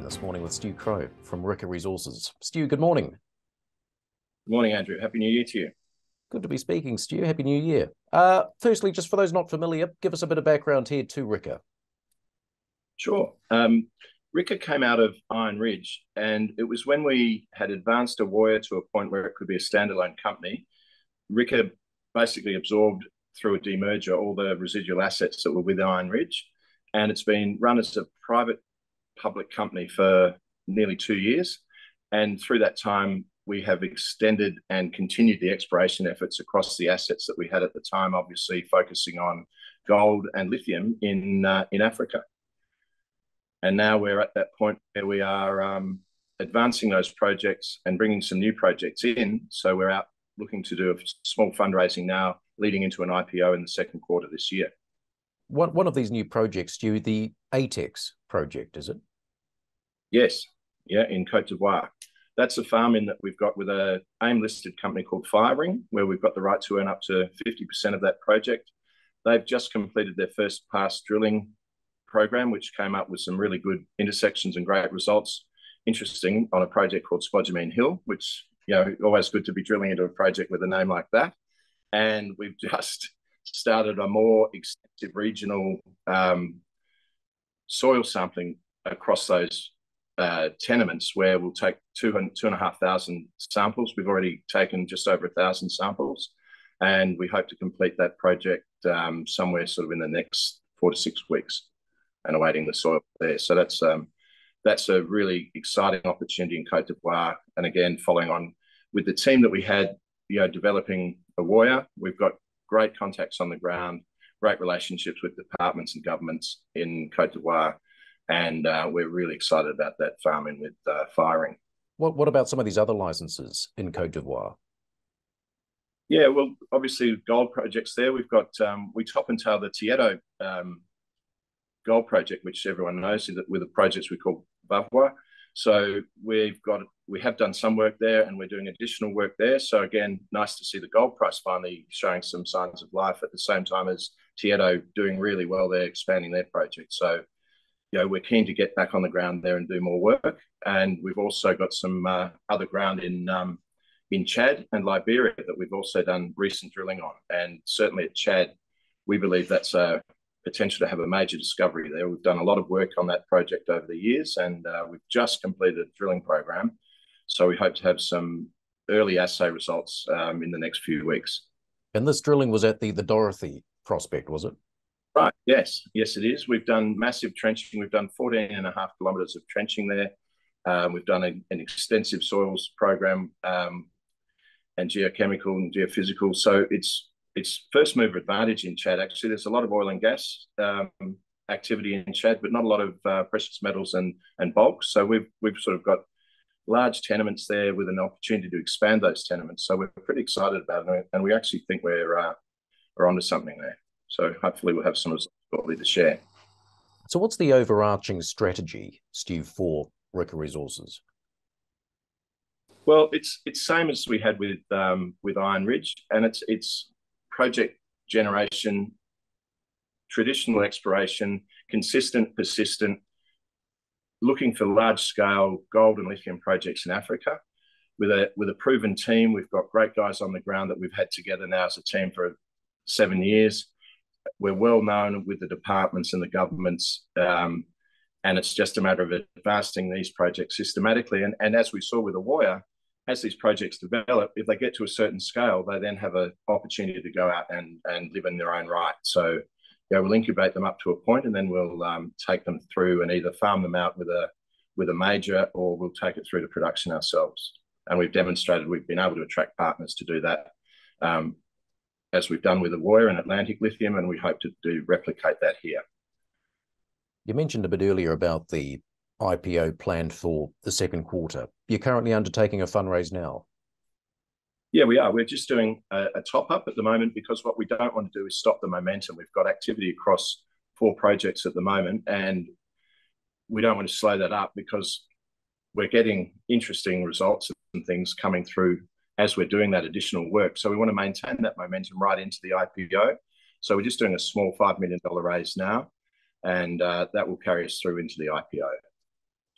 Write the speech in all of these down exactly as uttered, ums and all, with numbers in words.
this morning with Stu Crow from Ricca Resources. Stu, good morning. Good morning, Andrew. Happy New Year to you. Good to be speaking, Stu. Happy New Year. Uh, firstly, just for those not familiar, give us a bit of background here to Ricca. Sure. Um, Ricca came out of Iron Ridge, and it was when we had advanced Awoya to a point where it could be a standalone company. Ricca basically absorbed through a demerger all the residual assets that were with Iron Ridge, and it's been run as a private public company for nearly two years. And through that time, we have extended and continued the exploration efforts across the assets that we had at the time, obviously focusing on gold and lithium in, uh, in Africa. And now we're at that point where we are um, advancing those projects and bringing some new projects in. So we're out looking to do a small fundraising now, leading into an I P O in the second quarter this year. One, one of these new projects, Stu, the Atex project, is it? Yes, yeah, in Côte d'Ivoire. That's a farm in that we've got with a AIM-listed company called Firering, where we've got the right to earn up to fifty percent of that project. They've just completed their first pass drilling program, which came up with some really good intersections and great results. Interesting, on a project called Spodumene Hill, which, you know, always good to be drilling into a project with a name like that. And we've just started a more extensive regional um, soil sampling across those uh, tenements, where we'll take two and two and a half thousand samples. We've already taken just over a thousand samples, and we hope to complete that project um, somewhere sort of in the next four to six weeks, and awaiting the soil there. So that's um, that's a really exciting opportunity in Côte d'Ivoire. And again, following on with the team that we had, you know, developing Awoya, we've got great contacts on the ground, great relationships with departments and governments in Côte d'Ivoire, and uh, we're really excited about that farming with uh, Firering. What What about some of these other licenses in Côte d'Ivoire? Yeah, well, obviously gold projects there. We've got um, we top and tail the Tieto um, gold project, which everyone knows, with the projects we call Vavwa. So we've got we have done some work there, and we're doing additional work there. So again, nice to see the gold price finally showing some signs of life at the same time as Tieto doing really well there, expanding their project. So, you know, we're keen to get back on the ground there and do more work. And we've also got some uh, other ground in um, in Chad and Liberia that we've also done recent drilling on. And certainly at Chad, we believe that's a potential to have a major discovery there. We've done a lot of work on that project over the years, and uh, we've just completed a drilling program. So we hope to have some early assay results um, in the next few weeks. And this drilling was at the, the Dorothy prospect, was it? Right, yes. Yes, it is. We've done massive trenching. We've done fourteen and a half kilometres of trenching there. Um, we've done a, an extensive soils program um, and geochemical and geophysical. So it's It's first mover advantage in Chad. Actually, there's a lot of oil and gas um, activity in Chad, but not a lot of uh, precious metals and and bulk. So we've we've sort of got large tenements there with an opportunity to expand those tenements. So we're pretty excited about it, and we actually think we're uh, we're onto something there. So hopefully we'll have some results shortly to share. So what's the overarching strategy, Stu, for Ricca Resources? Well, it's it's same as we had with um, with Iron Ridge, and it's it's project generation, traditional exploration, consistent, persistent, looking for large-scale gold and lithium projects in Africa with a with a proven team. We've got great guys on the ground that we've had together now as a team for seven years. We're well known with the departments and the governments, um, and it's just a matter of advancing these projects systematically. And, and as we saw with Awoya, as these projects develop, if they get to a certain scale, they then have an opportunity to go out and, and live in their own right. So, you know, we'll incubate them up to a point, and then we'll um, take them through and either farm them out with a with a major, or we'll take it through to production ourselves. And we've demonstrated we've been able to attract partners to do that, um, as we've done with Awoya and Atlantic Lithium, and we hope to do replicate that here. You mentioned a bit earlier about the I P O planned for the second quarter. You're currently undertaking a fundraise now. Yeah, we are. We're just doing a, a top up at the moment, because what we don't want to do is stop the momentum. We've got activity across four projects at the moment, and we don't want to slow that up, because we're getting interesting results and things coming through as we're doing that additional work. So we want to maintain that momentum right into the I P O. So we're just doing a small five million dollars raise now, and uh, that will carry us through into the I P O.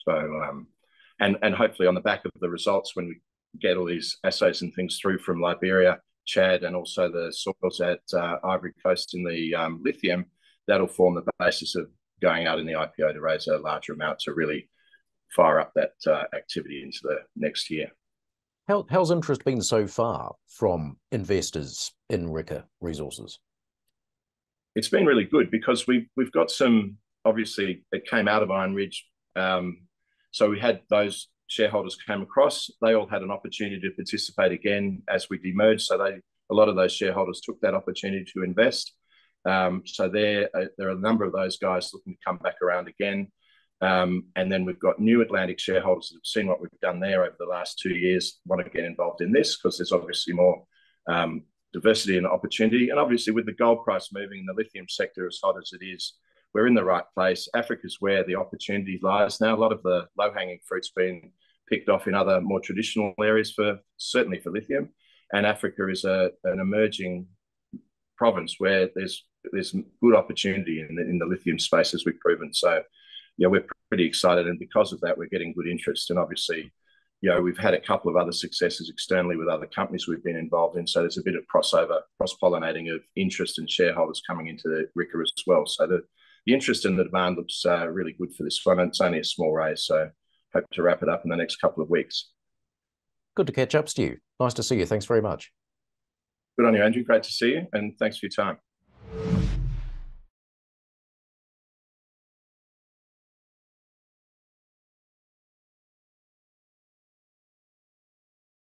So, um, and, and hopefully on the back of the results, when we get all these assays and things through from Liberia, Chad, and also the soils at uh, Ivory Coast in the um, lithium, that'll form the basis of going out in the I P O to raise a larger amount to really fire up that uh, activity into the next year. How, how's interest been so far from investors in Ricca Resources? It's been really good because we've, we've got some, obviously, it came out of Iron Ridge. Um, so we had those shareholders came across. They all had an opportunity to participate again as we demerged. So they, a lot of those shareholders took that opportunity to invest. Um, so there, uh, there are a number of those guys looking to come back around again. Um, and then we've got new Atlantic shareholders that have seen what we've done there over the last two years, want to get involved in this because there's obviously more um, diversity and opportunity. And obviously with the gold price moving in the lithium sector as hot as it is, we're in the right place. Africa's where the opportunity lies now. A lot of the low-hanging fruit's been picked off in other more traditional areas, for certainly for lithium. And Africa is a, an emerging province where there's there's good opportunity in the, in the lithium space, as we've proven. So, yeah, we're pretty excited, and because of that, we're getting good interest. And obviously, you know, we've had a couple of other successes externally with other companies we've been involved in. So there's a bit of crossover, cross-pollinating of interest and shareholders coming into Ricca as well. So the, the interest and the demand looks uh, really good for this one. And it's only a small raise, so hope to wrap it up in the next couple of weeks. Good to catch up, Stu. Nice to see you. Thanks very much. Good on you, Andrew. Great to see you, and thanks for your time.